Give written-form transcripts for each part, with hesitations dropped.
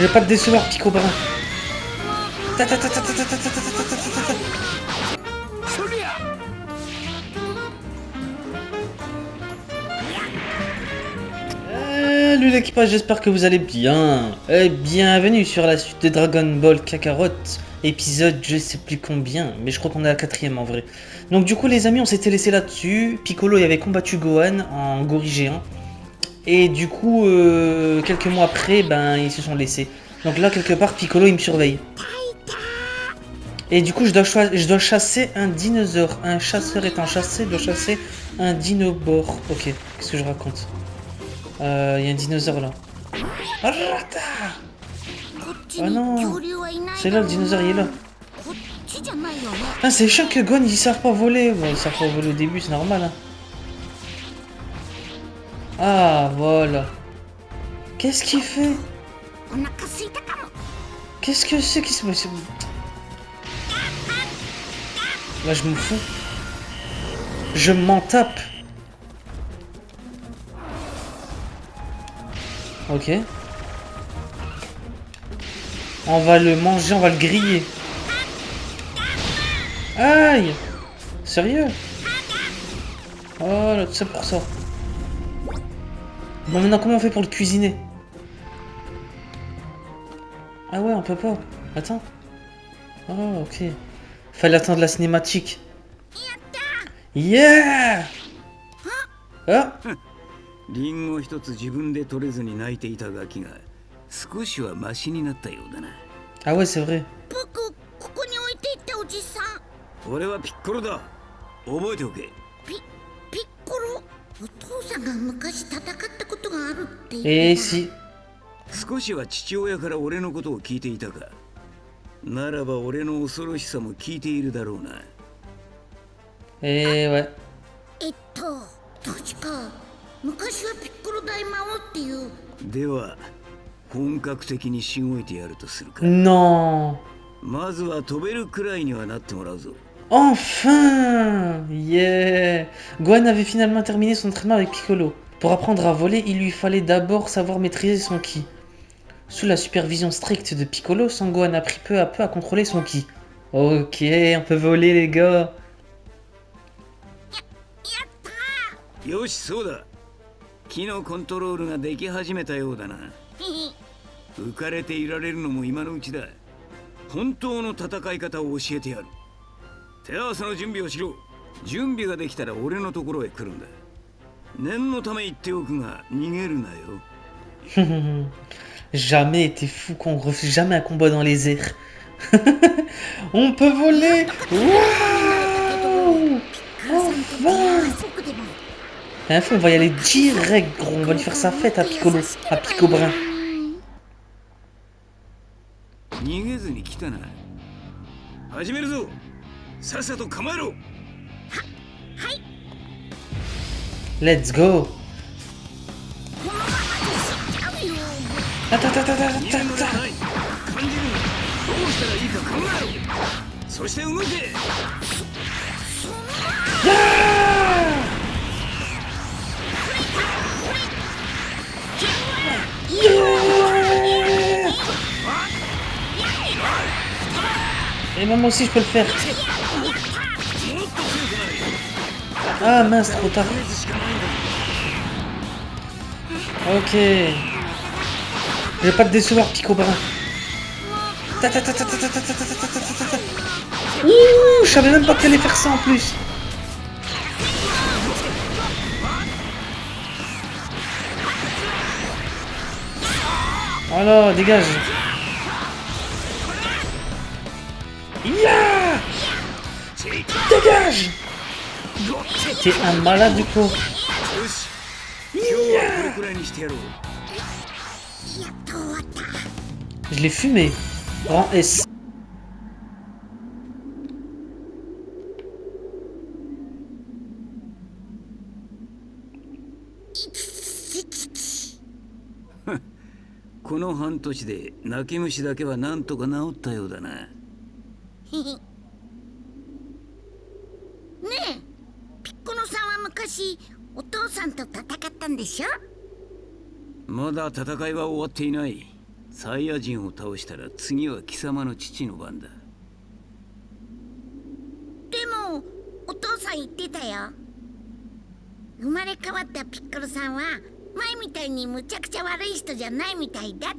Je vais pas te décevoir, Pico Brun. Salut l'équipage, j'espère que vous allez bien. Bienvenue sur la suite de Dragon Ball Kakarot, épisode je sais plus combien, mais je crois qu'on est à la 4ème en vrai. Donc du coup les amis, on s'était laissé là-dessus. Piccolo il avait combattu Gohan en gorille géant. Et du coup, quelques mois après, ben ils se sont laissés. Donc là quelque part, Piccolo il me surveille. Et du coup je dois chasser un dinosaure. Un chasseur étant chassé doit chasser un dinobore. Ok, qu'est-ce que je raconte? Il y a un dinosaure là. Arrata! Oh non! C'est là le dinosaure, il est là. Ah, c'est chiant que Gon ils savent pas voler. Bon, ils savent pas voler au début, c'est normal. Hein. Ah, voilà. Qu'est-ce qu'il fait? Qu'est-ce que c'est qui se passe? Là, je me fous. Je m'en tape. Ok. On va le manger, on va le griller. Aïe! Sérieux? Oh là, tout ça pour ça. Bon, maintenant, comment on fait pour le cuisiner? Ah ouais, on peut pas. Attends. Oh, ok. Fallait attendre la cinématique. Yeah! Ah! リンゴ一つ自分で取れずに泣いていたガキが少しはマシになったようだな。 Ah ouais, c'est vrai. 僕ここに置いていったおじさん。 俺はピッコロだ。覚えておけ。 ピッコロ。お父さんが昔戦ったことがあるって言ってた。 Si. 少しは父親から俺のことを聞いていたか。ならば俺の恐ろしさも聞いているだろうな。 Ouais. 確か昔はピッコロ大魔王っていう。 では本格的にしごいてやるとするか。 Non. まずは飛べるくらいにはなってもらうぞ。 Enfin! Yeah! Gohan avait finalement terminé son entraînement avec Piccolo. Pour apprendre à voler, il lui fallait d'abord savoir maîtriser son ki. Sous la supervision stricte de Piccolo, Son Gohan a appris peu à peu à contrôler son ki. Ok, on peut voler les gars. よし、そうだ。木のコントロールができ始めたようだな。浮かれていられるのも今のうちだ。本当の戦い方を教えてやる。手合わせの準備をしろ。準備ができたら俺のところへ来るんだ。念のため言っておくが逃げるなよ。 Jamais été fou qu'on refuse jamais un combat dans les airs. On peut voler! Waouh! Enfin! On va y aller direct, gros. On va lui faire sa fête à Piccolo, à Pico Brun. 逃げずに来たな。始めるぞ。さっさと構えろ。 Let's go! Attends. 感じるのどうしたらいいか考えろ。そして動け。 Et moi aussi je peux le faire. Ah mince, trop tard. Ok. Je vais pas te décevoir, Pico Brun. Ouh, je savais même pas qu'elle allait faire ça en plus. Voilà, dégage. Yeah! Dégage! T'es un malade du coup. Yeah! Je l'ai fumé. Rang S. この半年で泣き虫だけはなんとか治ったようだな。ねえ、ピッコロさんは昔お父さんと戦ったんでしょ？ まだ戦いは終わっていない。 サイヤ人を倒したら次は貴様の父の番だ。 でもお父さん言ってたよ。生まれ変わったピッコロさんは前みたいにむちゃくちゃ悪い人じゃないみたいだって。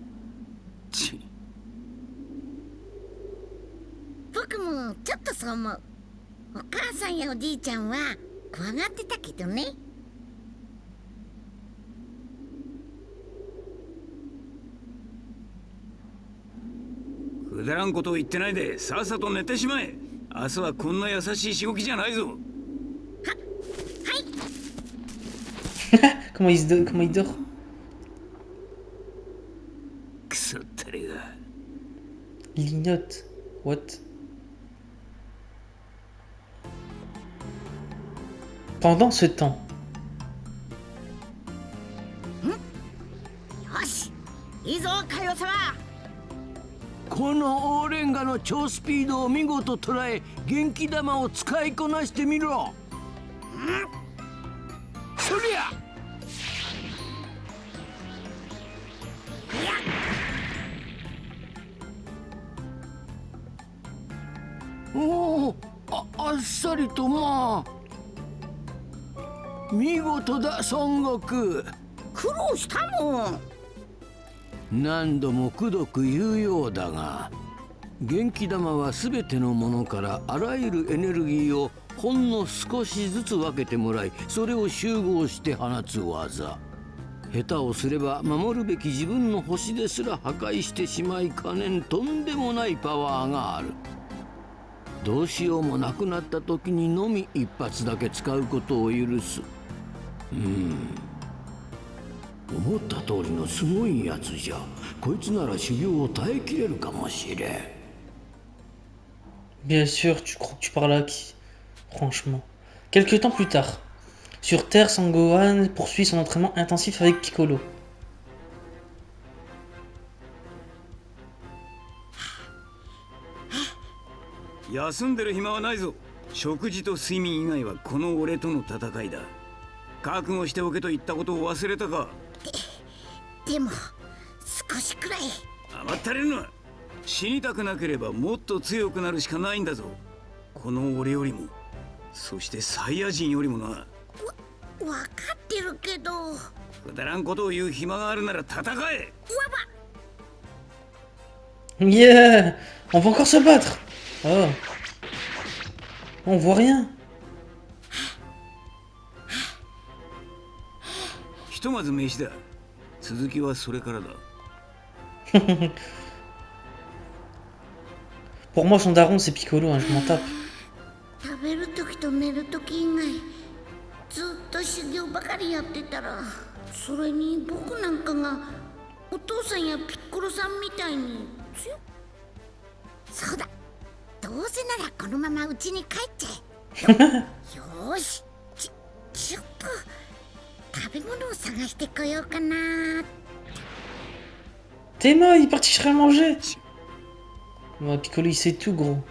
僕もちょっとそう思う。お母さんやおじいちゃんは怖がってたけどね。 くだらんことを言ってないでさっさと寝てしまえ。明日はこんな優しいしごきじゃないぞ。 comment il dort? クソったれが。 Linotte. What? Pendant ce temps. よし、いいぞカヨ様。 このオーレンガの超スピードを見事捉え、元気玉を使いこなしてみろ。そりゃ。おお、あっさりとまあ。見事だ孫悟空。 苦労したもん。 何度もくどく言うようだが、元気玉は全てのものからあらゆるエネルギーをほんの少しずつ分けてもらい、それを集合して放つ技。下手をすれば守るべき自分の星ですら破壊してしまいかねんとんでもないパワーがある。どうしようもなくなった時にのみ一発だけ使うことを許す。思った通りのすごいやつじゃ。こいつなら修行を耐えきれるかもしれん。 Bien sûr, tu crois que tu parles à qui? Franchement. Quelques temps plus tard, sur Terre, Sangohan poursuit son entraînement intensif avec Piccolo. 休んでる暇はないぞ。食事と睡眠以外はこの俺との戦いだ。覚悟しておけと言ったことを忘れたか。 でも少しくらい。 甘ったれるな。死にたくなければもっと強くなるしかないんだぞ。この俺よりも、そしてサイヤ人よりもな。 わかってるけど。 くだらんことを言う暇があるなら戦え。 Yeah! On va encore se battre! Oh! On voit rien! ひとまず飯だ。続きはそれからだ。 Pour moi, son daron, c'est Piccolo, hein, je m'en tape. 食べるときと寝るとき以外ずっと修行ばかりやってたら、それに僕なんかがお父さんやピッコロさんみたいに強。そうだ、どうせならこのままうちに帰っちゃえ。よーし、ちょっと食べ物を探してこようかな。 Théma, il est parti chercher à manger! Ouais, Piccolo, il sait tout, gros.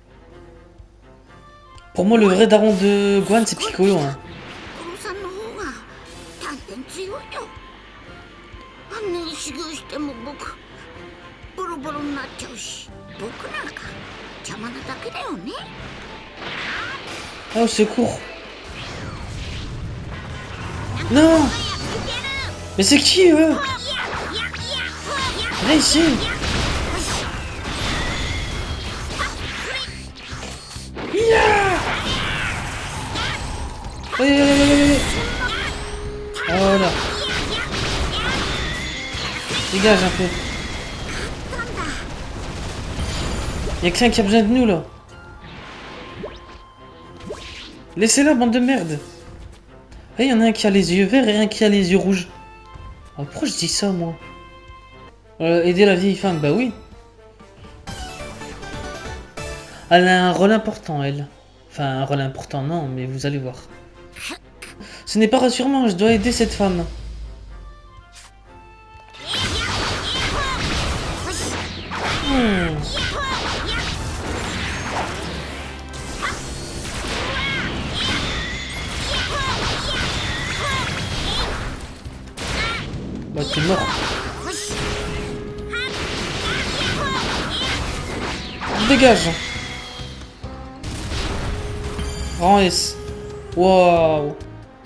Pour moi, le vrai daron de Gohan, c'est Piccolo, hein. ピッコロさんの方が断然強いよ。あんなに修行しても僕ボロボロになっちゃうし、僕なんか邪魔なだけだよね。 Ah, au secours! Non! Mais c'est qui, eux? Viens ici! Yeah! Allez! Voilà. Dégage un peu. Y'a quelqu'un qui a besoin de nous là. Laissez-la, bande de merde. Il y en a un qui a les yeux verts et un qui a les yeux rouges. Ah, pourquoi je dis ça moi? Aider la vieille femme, bah oui. Elle a un rôle important, elle. Enfin, un rôle important, non, mais vous allez voir. Ce n'est pas rassurant, je dois aider cette femme. Bah, t'es mort. Dégage. Rang S. Waouh.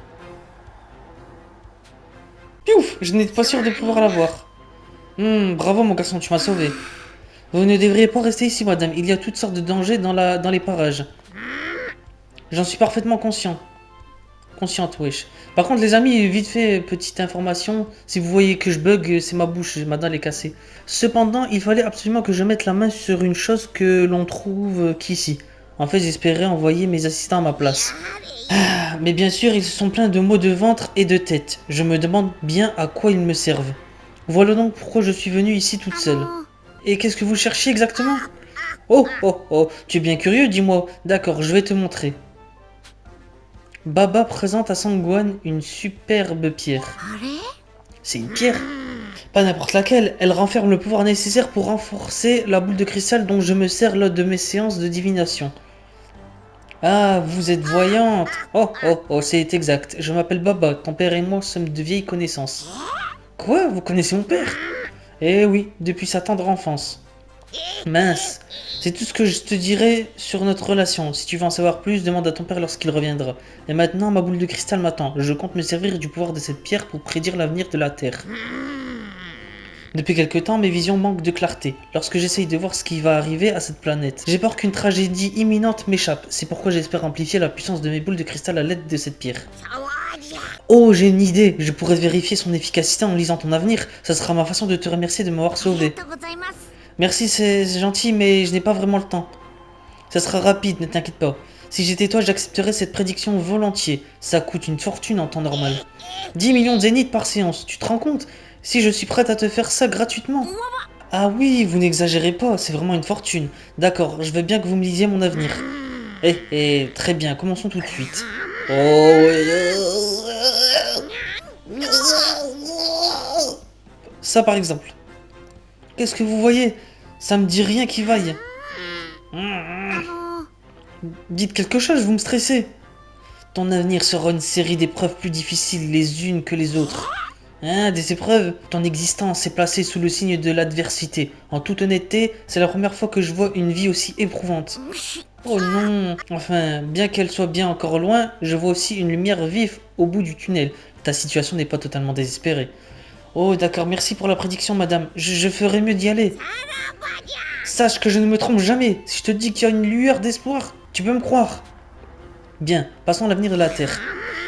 Piouf, je n'étais pas sûr de pouvoir l'avoir. Bravo mon garçon, tu m'as sauvé. Vous ne devriez pas rester ici, madame. Il y a toutes sortes de dangers dans les parages. J'en suis parfaitement conscient. Consciente, wesh. Par contre, les amis, vite fait, petite information. Si vous voyez que je bug, c'est ma bouche, ma dalle est cassée. Cependant, il fallait absolument que je mette la main sur une chose que l'on trouve qu'ici. En fait, j'espérais envoyer mes assistants à ma place. Mais bien sûr, ils sont pleins de maux de ventre et de tête. Je me demande bien à quoi ils me servent. Voilà donc pourquoi je suis venue ici toute seule. Et qu'est-ce que vous cherchez exactement? Oh, oh, oh, tu es bien curieux, dis-moi. D'accord, je vais te montrer. Baba présente à Sangwan une superbe pierre. C'est une pierre? Pas n'importe laquelle, elle renferme le pouvoir nécessaire pour renforcer la boule de cristal dont je me sers lors de mes séances de divination. Ah, vous êtes voyante. Oh, oh, oh, c'est exact. Je m'appelle Baba, ton père et moi sommes de vieilles connaissances. Quoi? Vous connaissez mon père? Eh oui, depuis sa tendre enfance. Mince, c'est tout ce que je te dirai sur notre relation. Si tu veux en savoir plus, demande à ton père lorsqu'il reviendra. Et maintenant, ma boule de cristal m'attend. Je compte me servir du pouvoir de cette pierre pour prédire l'avenir de la Terre. Depuis quelque temps, mes visions manquent de clarté. Lorsque j'essaye de voir ce qui va arriver à cette planète, j'ai peur qu'une tragédie imminente m'échappe. C'est pourquoi j'espère amplifier la puissance de mes boules de cristal à l'aide de cette pierre. Oh, j'ai une idée. Je pourrais vérifier son efficacité en lisant ton avenir. Ça sera ma façon de te remercier de m'avoir sauvé. Merci, c'est gentil, mais je n'ai pas vraiment le temps. Ça sera rapide, ne t'inquiète pas. Si j'étais toi, j'accepterais cette prédiction volontiers. Ça coûte une fortune en temps normal. 10 millions de zéniths par séance, tu te rends compte? Si je suis prête à te faire ça gratuitement. Ah oui, vous n'exagérez pas, c'est vraiment une fortune. D'accord, je veux bien que vous me lisiez mon avenir. Très bien, commençons tout de suite. Ça par exemple. Qu'est-ce que vous voyez? Ça me dit rien qui vaille. Dites quelque chose, vous me stressez. Ton avenir sera une série d'épreuves plus difficiles les unes que les autres. Hein, des épreuves? Ton existence est placée sous le signe de l'adversité. En toute honnêteté, c'est la première fois que je vois une vie aussi éprouvante. Oh non. Enfin, bien qu'elle soit bien encore loin, je vois aussi une lumière vive au bout du tunnel. Ta situation n'est pas totalement désespérée. Oh d'accord, merci pour la prédiction madame. Je ferai mieux d'y aller. Sache que je ne me trompe jamais. Si je te dis qu'il y a une lueur d'espoir, tu peux me croire. Bien, passons à l'avenir de la Terre.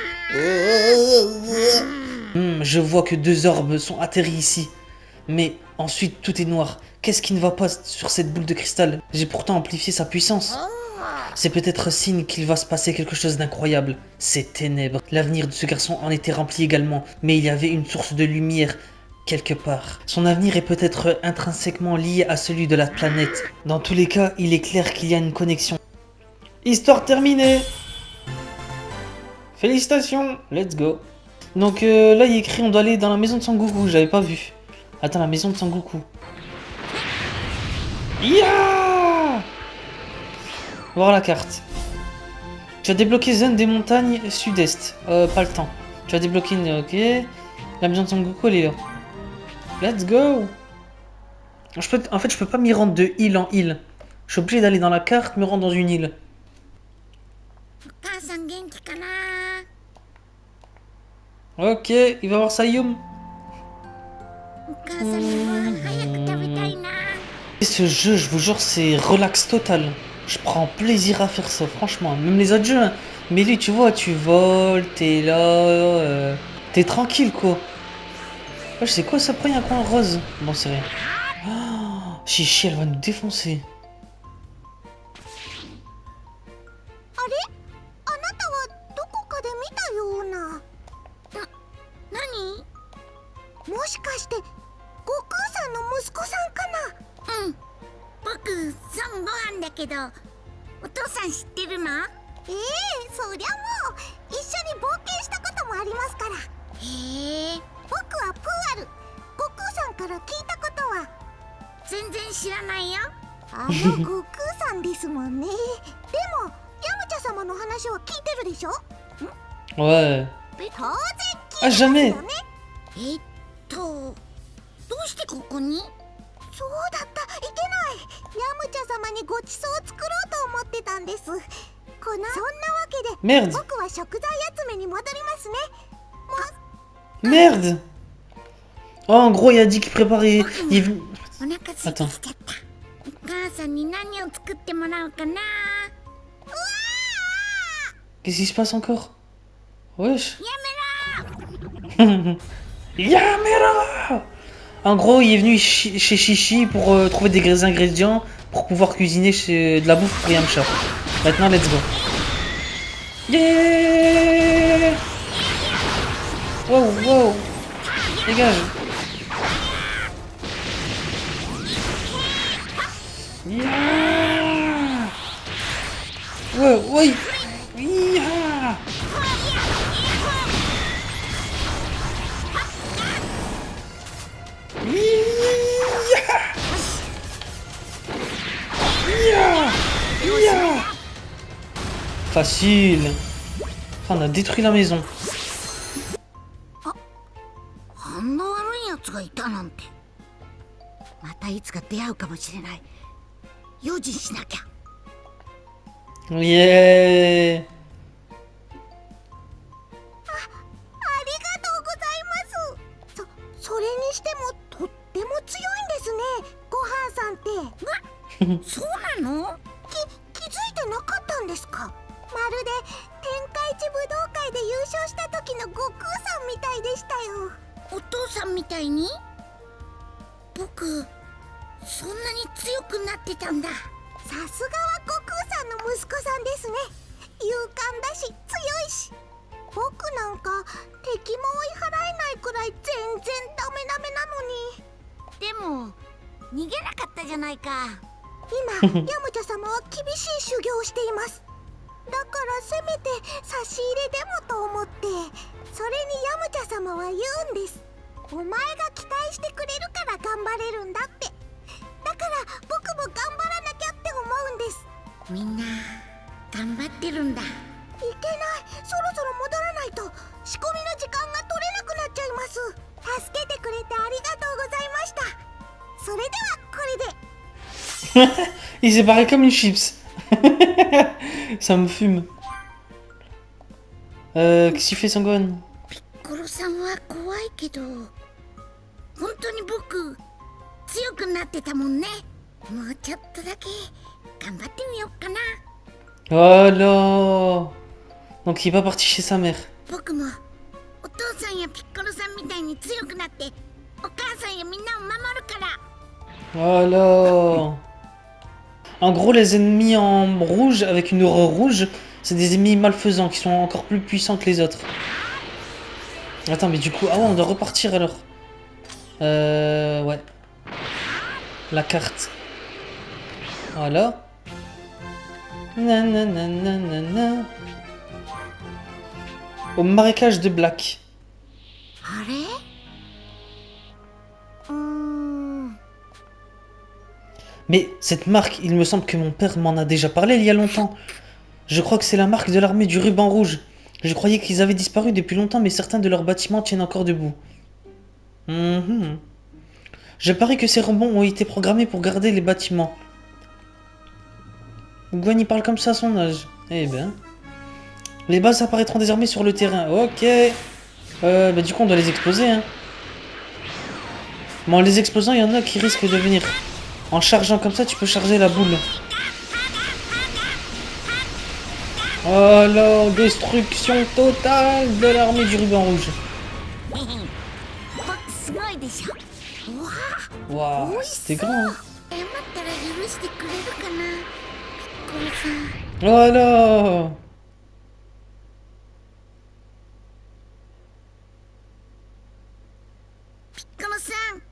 Je vois que 2 orbes sont atterris ici. Mais ensuite, tout est noir. Qu'est-ce qui ne va pas sur cette boule de cristal? J'ai pourtant amplifié sa puissance. C'est peut-être signe qu'il va se passer quelque chose d'incroyable. Ces ténèbres. L'avenir de ce garçon en était rempli également. Mais il y avait une source de lumière quelque part. Son avenir est peut-être intrinsèquement lié à celui de la planète. Dans tous les cas, il est clair qu'il y a une connexion. Histoire terminée. Félicitations. Let's go. Donc là il est écrit on doit aller dans la maison de Sangoku, j'avais pas vu. Attends, la maison de Sangoku. Yeah! Voir la carte. Tu as débloqué zone des montagnes sud-est. Pas le temps. Tu as débloqué une... Ok. La maison de Sangoku elle est là. Let's go! En fait je peux pas m'y rendre de île en île. Je suis obligé d'aller dans la carte, me rendre dans une île. Ok, il va voir Sayum. Et ce jeu, je vous jure, c'est relax total. Je prends plaisir à faire ça, franchement. Même les autres jeux, hein. Mais lui, tu vois, tu voles, t'es là, t'es tranquille, quoi. Ouais, je sais quoi, ça prend un coin rose. Bon, c'est rien. Oh, Chichi, elle va nous défoncer. Ouais. Ah, jamais. どうしてここに？そうだった、いけない。 ムチャ様にごちそうを作ろうと思ってたんです。そんなわけで Merde. 僕は食材集めに戻りますね。 Merde. Oh, en gros, il a dit qu'il préparait. お腹空いてきちゃった。お母さんに何を作ってもらおうかな。 Qu'est-ce qui se passe encore? Wesh. やめろ Yamera. En gros, il est venu chez Chichi pour trouver des ingrédients pour pouvoir cuisiner de la bouffe pour Yamcha. Maintenant, let's go. Yeah. Wow, wow. Dégage. Yeah. Ouais, ouais. Yeah. Facile. Ah, on a détruit la maison. あんな悪いやつがいたなんて。またいつか出会うかもしれない。用心しなきゃ。 Yeah. それにしてもとっても強いんですね、ごはんさんって。 そうなの？ 気づいてなかったんですか？まるで天下一武道会で優勝した時の悟空さんみたいでしたよ。 お父さんみたいに？僕、そんなに強くなってたんだ。 さすがは悟空さんの息子さんですね。勇敢だし強いし。僕なんか敵も追い払えないくらい全然ダメなのに。 でも逃げなかったじゃないか。 今ヤムチャ様は厳しい修行をしています。だからせめて差し入れでもと思って。それにヤムチャ様は言うんです。お前が期待してくれるから頑張れるんだって。だから僕も頑張らなきゃって思うんです。 みんな頑張ってるんだ。 いけない、そろそろ戻らないと仕込みの時間が取れなくなっちゃいます。助けてくれてありがとうございました。それではこれで。 Il s'est barré comme une chips. Ça me fume. Qu'est-ce qu'il fait, Sangon? ピッコロさんは怖いけど、本当に僕強くなってたもんね。もうちょっとだけ頑張ってみようかな。 Oh là. Donc il est pas parti chez sa mère. 僕もお父さんやピッコロさんみたいに強くなってお母さんやみんなを守るから。 Oh là. En gros, les ennemis en rouge, avec une aura rouge, c'est des ennemis malfaisants qui sont encore plus puissants que les autres. Attends, mais du coup... Ah ouais, on doit repartir alors. Ouais. La carte. Voilà. Nananana. Au marécage de Black. あれ？ Mais cette marque, il me semble que mon père m'en a déjà parlé il y a longtemps. Je crois que c'est la marque de l'armée du ruban rouge. Je croyais qu'ils avaient disparu depuis longtemps, mais certains de leurs bâtiments tiennent encore debout. Je parie que ces robots ont été programmés pour garder les bâtiments. Gwen y parle comme ça à son âge. Eh ben. Les bases apparaîtront désormais sur le terrain. Ok. Bah du coup on doit les exploser. Hein. Bon, en les explosant, il y en a qui risquent de venir. En chargeant comme ça, tu peux charger la boule. Oh là, destruction totale de l'armée du ruban rouge. 僕すごいでしょ。うわあ、 Waouh, c'était grand. Hein. 謝ったら許してくれるかな、ピッコロさん。 Oh là. ピッコロさん、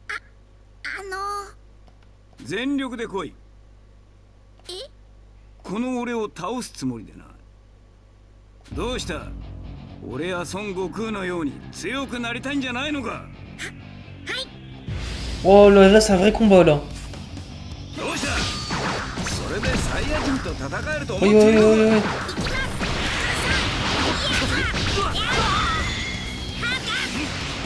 全力で来い。 え？ この俺を倒すつもりでな。どうした？俺や孫悟空のように強くなりたいんじゃないのか？ はい。 Oh là là, c'est un vrai combat là. どうした？それでサイヤ人と戦えると思っ Oui, て oui, いる oui, の oui, か？ oui.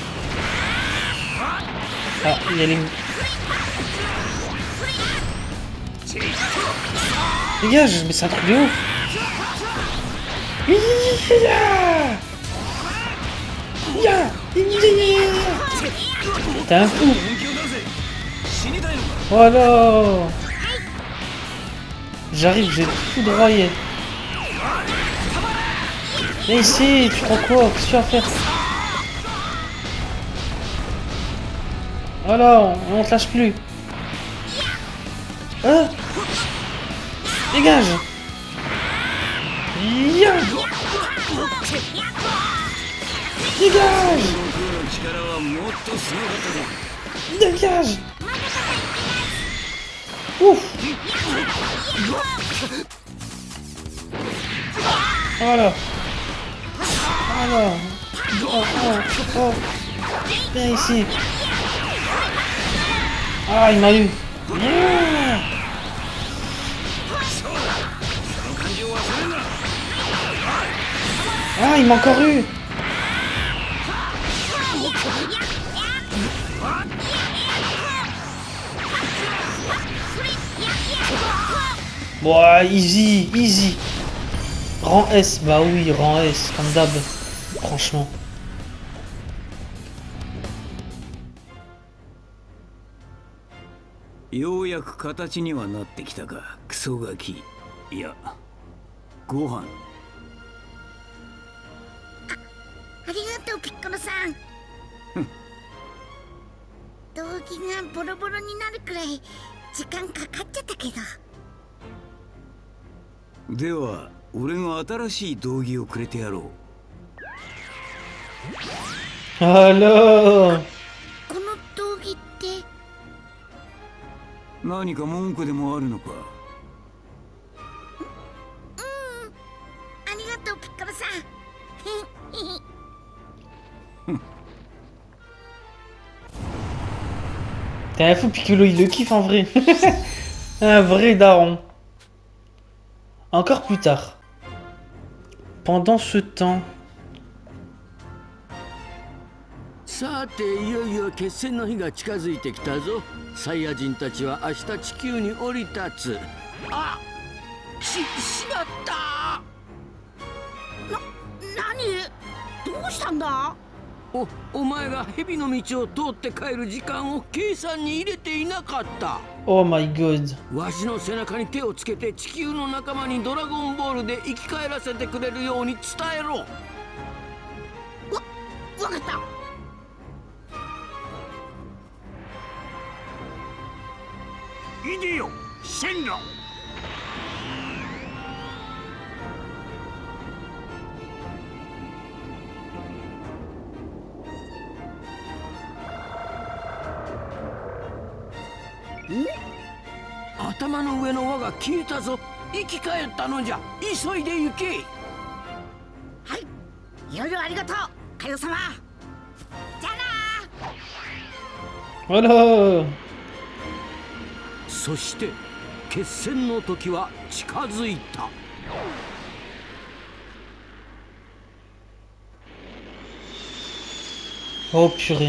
Ah, il y a les... Dégage, mais c'est un truc de ouf. T'es un fou. Voilà. J'arrive, je vais te foudroyer. Viens ici, tu crois quoi? Qu'est-ce que tu vas faire? Voilà, on te lâche plus. Hein? Dégage! Ya! Dégage! Dégage! Ouf! Voilà! Voilà! Oh, oh, oh! Viens ici! Ah, il m'a eu! Yeah! Ah, il m'a encore eu! Bon, easy, easy. Rang S, bah oui, rang S, comme d'hab. Franchement. ようやく形にはなってきたか、クソガキ。いや、ご飯。 ありがとうピッコロさん。道着がボロボロになるくらい時間かかっちゃったけど。 では俺が新しい道着をくれてやろう。 Alors. この道着って。 何か文句でもあるのか。 ありがとうピッコロさん。 T'es un fou, Piccolo, il le kiffe en vrai. Un vrai daron. Encore plus tard. Pendant ce temps. さていよいよ決戦の日が近づいてきたぞ。サイヤ人たちは明日地球に降り立つ。あ、しまった。 何？どうしたんだ？ お前が蛇の道を通って帰る時間を計算に入れていなかった。 Oh my god. わしの背中に手をつけて地球の仲間にドラゴンボールで生き返らせてくれるように伝えろ。 わかった。 いでよ、線路。 頭の上の輪が消えたぞ。生き返ったのじゃ。急いで行け。 はい、いろいろありがとうカヨ様。じゃあな。 Voilà. そして決戦の時は近づいた。 Oh purée.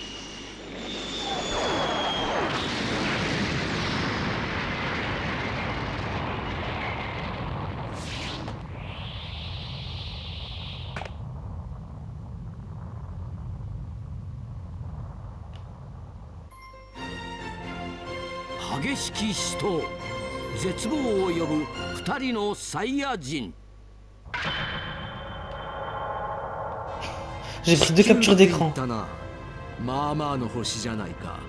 « 激しき死闘」絶望を呼ぶ2人のサイヤ人。 J'ai pris 2 captures d'écran. まあまあの星じゃないか。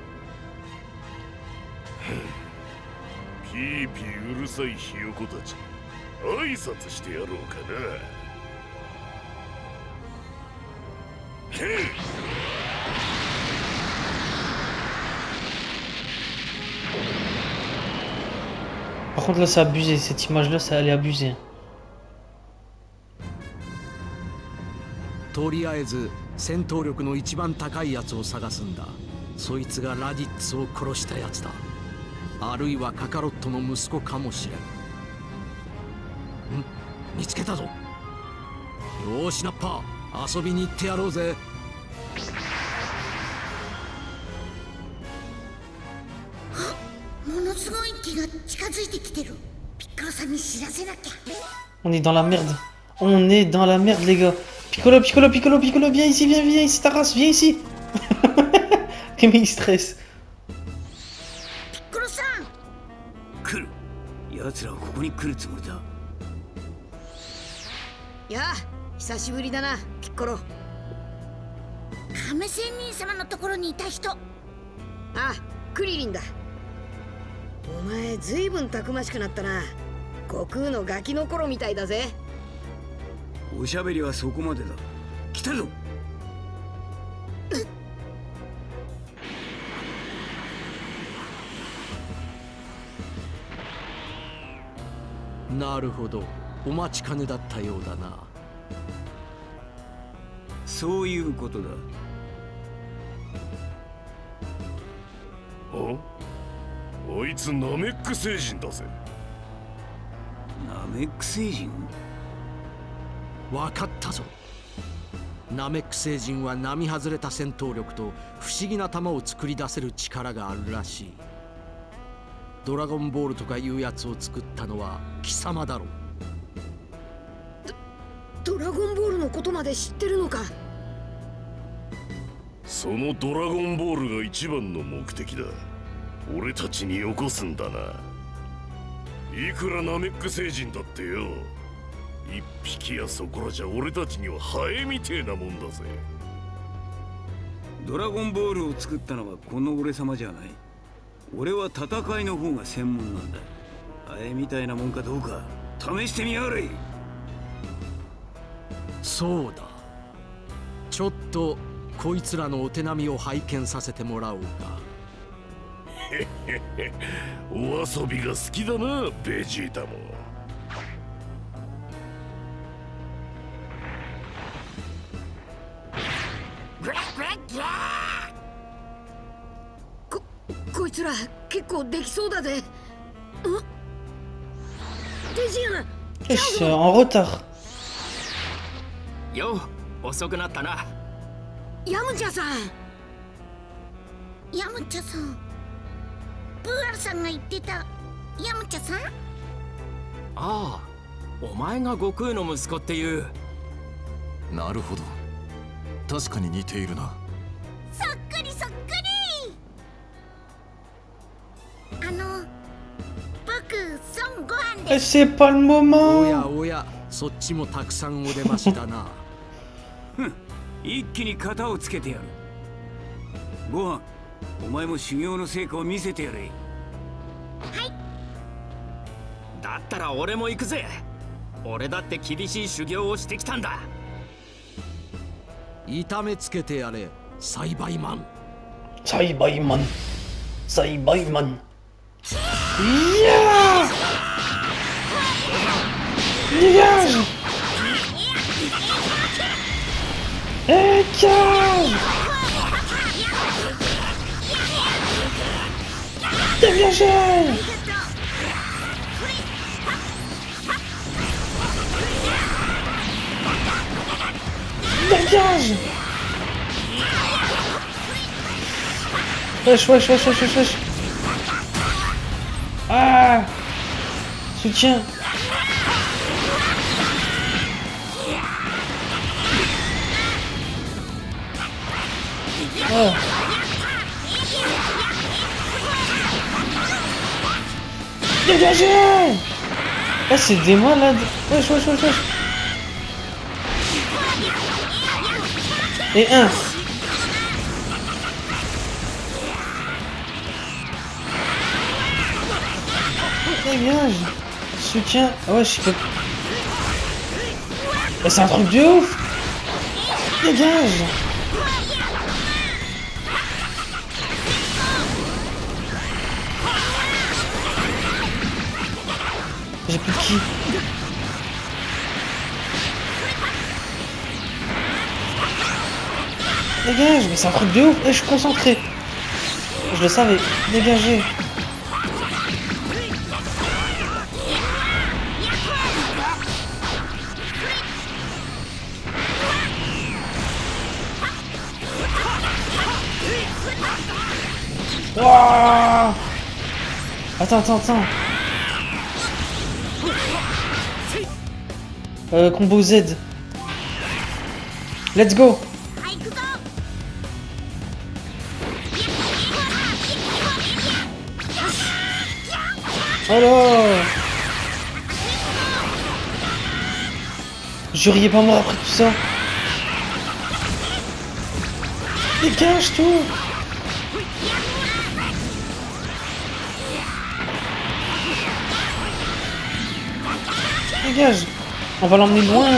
ピーピーうるさいひよこたち、挨拶してやろうかな。 Par contre là c'est abusé, cette image là ça allait abuser. とりあえず戦闘力の一番高いやつを探すんだ。そいつがラディッツを殺したやつだ。あるいはカカロットの息子かもしれん。見つけたぞ。よーしナッパー、遊びに行ってやろうぜ。 ものすごい気が近づいてきてる。ピッコロさんに知らせなきゃ。 On est dans la merde. On est dans la merde, les gars. Piccolo, Piccolo, Piccolo, Piccolo, viens ici, viens ici, ta race, viens ici. Et mais il stresse. ピッコロさん、 来る。奴らはここに来るつもりだ。 やあ、久しぶりだな、ピッコロ。 亀仙人様のところにいた人。 あ、クリリンだ。お前ずいぶんたくましくなったな。悟空のガキの頃みたいだぜ。 おしゃべりはそこまでだ。来たぞ。 なるほど、お待ちかねだったようだな。 そういうことだ。 あいつナメック星人だぜ。 ナメック星人？ わかったぞ。ナメック星人は並外れた戦闘力と不思議な球を作り出せる力があるらしい。ドラゴンボールとかいうやつを作ったのは貴様だろう。 ドラゴンボールのことまで知ってるのか。 そのドラゴンボールが一番の目的だ。俺たちによこすんだな。いくらナメック星人だってよ、一匹やそこらじゃ俺たちにはハエみてえなもんだぜ。 ドラゴンボールを作ったのはこの俺様じゃない。俺は戦いの方が専門なんだ。ハエみたいなもんかどうか試してみやがれ。 そうだ、ちょっとこいつらのお手並みを拝見させてもらおうか。 お遊びが好きだな、ベジータも。 こいつら結構できそうだぜ。デジアナ、 Je suis en retard. よう、遅くなったな。 ヤムチャさん。 ヤムチャさん、プーアルさんが言ってたヤムチャさん。 ああ、お前が悟空の息子っていう。 なるほど、確かに似ているな。 そっくりそっくり。僕孫悟飯で C'est pas le おや moment. おや、そっちもたくさんお出ましだな。 一気に型をつけてやる。ご飯、お前も修行の成果を見せてやれ。 だったら俺も行くぜ。俺だって厳しい修行をしてきたんだ。 痛めつけてやれ、栽培マン。 栽培マン。栽培マン。いやー。Dégage. Dégage. Dégagez. Dégage. Wesh, wesh, wesh, wesh, wesh. Ah. Soutien. Oh. Dégagez. Ah, c'est des malades. Wesh, wesh, wesh, wesh. Et un. Dégage. Soutien. Ah ouais, je suis... Mais c'est un truc de ouf. Dégage. J'ai plus de ki. Dégage, mais c'est un truc de ouf. Et je suis concentré. Je le savais. Dégagez. Wouah. Attends. Combo Z. Let's go. Alors, je riais pas mort après tout ça. Dégage tout. Dégage. On va l'emmener loin.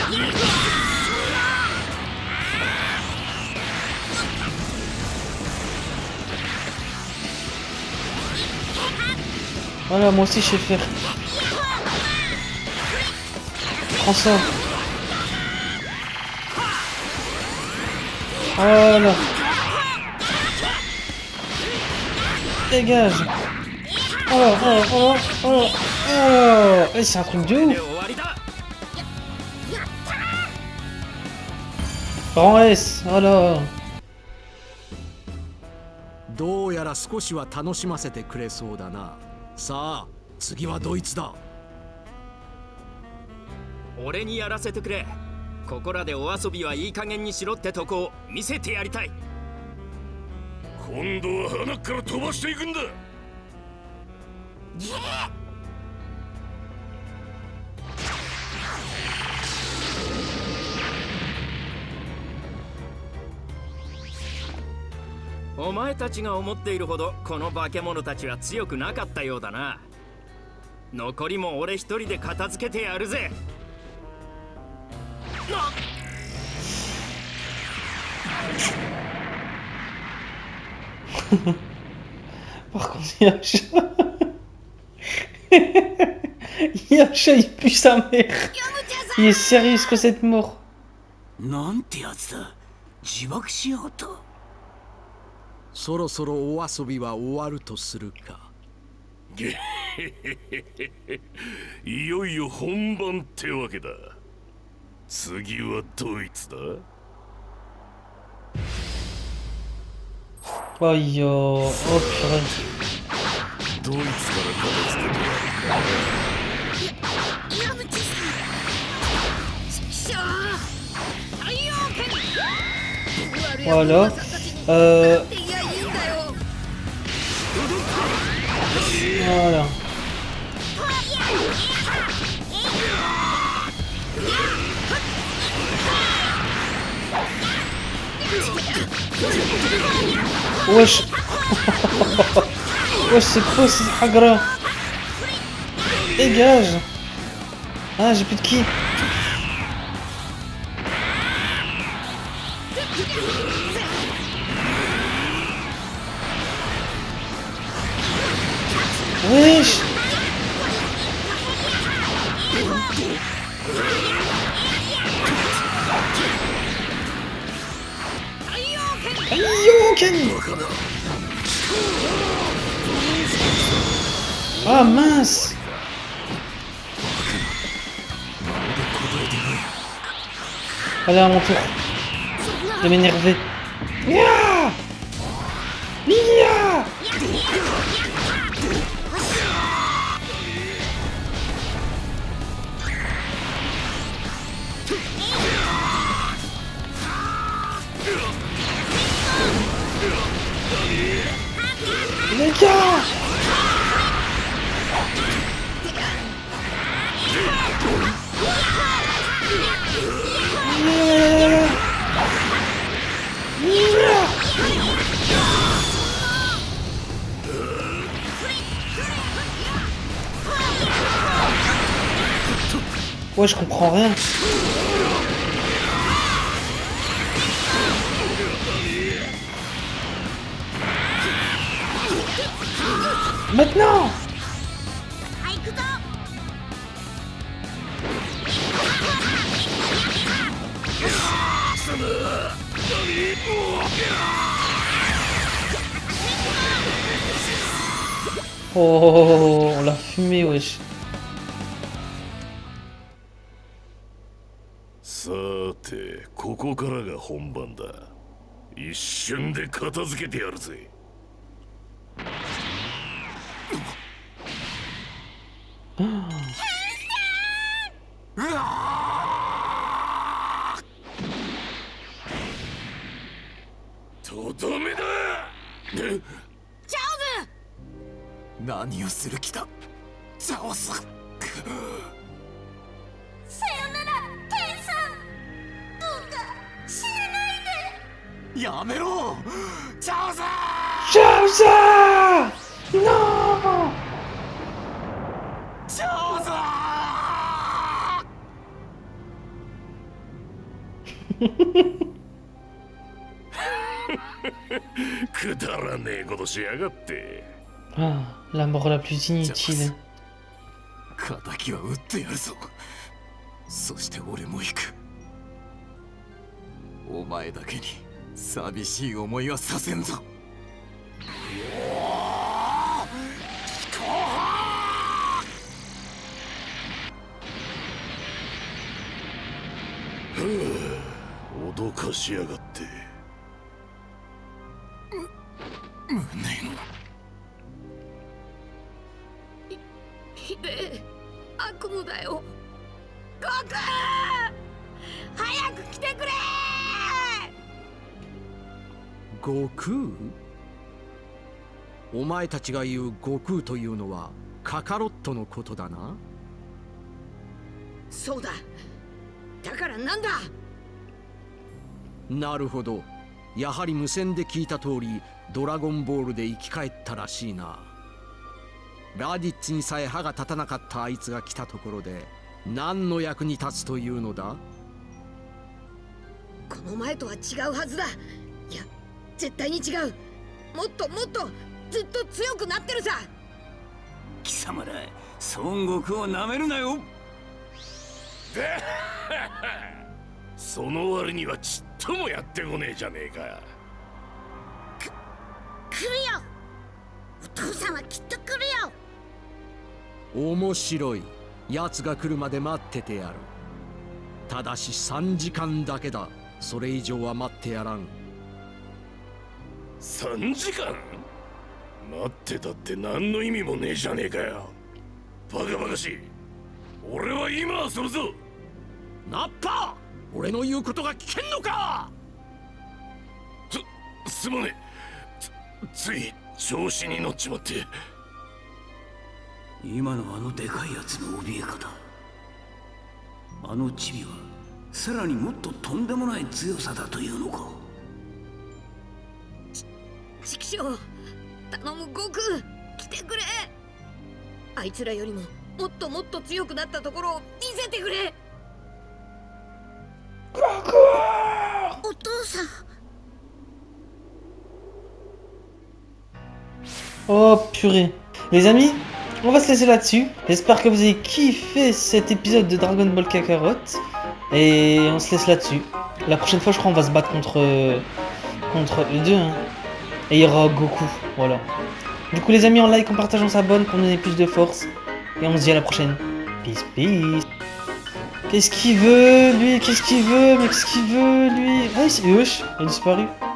Voilà, moi aussi je sais faire. Prends ça. Voilà. Dégage. Oh. Eh, c'est un truc de ouf. Rang S, voilà. どうやら少しは楽しませてくれそうだな。さあ次はドイツだ。 俺にやらせてくれ。ここらでお遊びはいい加減にしろってとこを見せてやりたい。 今度は鼻から飛ばしていくんだ。 お前たちが思っているほどこの化け物たちは強くなかったようだな。残りも俺一人で片付けてやるぜ。 Par contre, Yasha il pue sa mère. Il est sérieux que cette mort. なんてやつだ。自爆しようと。 そろそろお遊びは終わるとするか。 いよいよ本番ってわけだ。次はドイツだ。 Aïe, oh purée. ドイツから片付けてやるか。 Voilà. Voilà. Wesh. Wesh, c'est quoi ce hagra? Dégage. Ah, j'ai plus de ki. Wesh. Ah mince. Allez, à mon tour de m'énerver. Mia Mia les gars. Ouais, je comprends rien. Maintenant. Oh, on l'a fumé, wesh. さて、ここからが本番だ。一瞬で片付けてやるぜ。 とどめだ。 チャオズ。 何をする気だチャオス。 さよならケンさん、どうか死なないで。 やめろチャオス。 チャオサーノチャオス。 くだらねえことしやがって。 Ah, la mort la plus inutile. 敵は撃ってやるぞ。そして俺も行く。お前だけに寂しい思いはさせんぞ。 脅かしやがって。 無念。 ひでえ悪夢だよ。ゴク早く来てくれ。 悟空？お前たちが言う悟空というのはカカロットのことだな。 そうだ。だからなんだ。 なるほど。やはり無線で聞いた通りドラゴンボールで生き返ったらしいな。ラディッツにさえ歯が立たなかったあいつが来たところで何の役に立つというのだ。 この前とは違うはずだ。いや絶対に違う。もっともっとずっと強くなってるさ。 貴様ら孫悟空をなめるなよ。 その割にはちっともやってこねえじゃねえか。 来るよ。お父さんはきっと来るよ。 面白い。奴が来るまで待っててやる。ただし3時間だけだ。それ以上は待ってやらん。 3時間待ってたって何の意味もねえじゃねえかよ。バカバカしい。俺は今するぞ。 ナッパ、俺の言うことが聞けんのか。 すまねえ。つい調子に乗っちまって。 今のあのでかいやつの怯え方、あのチビはさらにもっととんでもない強さだというのか。 チキショウ、頼む悟空、来てくれ。あいつらよりももっともっと強くなったところを見せてくれ。 お父さん。 Oh purée. Les amis, on va se laisser là-dessus. J'espère que vous avez kiffé cet épisode de Dragon Ball Kakarot. Et on se laisse là-dessus. La prochaine fois, je crois, on va se battre contre les deux. Hein. Et il y aura Goku. Voilà. Du coup, les amis, en like, en partage, on s'abonne pour donner plus de force. Et on se dit à la prochaine. Peace, peace. Qu'est-ce qu'il veut, lui? Qu'est-ce qu'il veut? Mais qu'est-ce qu'il veut, lui? Ah, il a disparu.